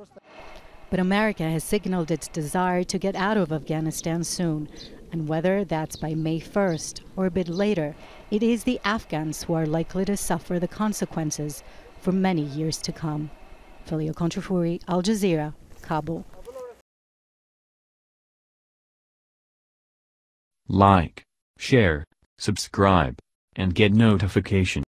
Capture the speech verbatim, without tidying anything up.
But America has signaled its desire to get out of Afghanistan soon, and whether that's by May first or a bit later, it is the Afghans who are likely to suffer the consequences for many years to come. Filio Contrafuri, Al Jazeera, Kabul. Like, share, subscribe, and get notification.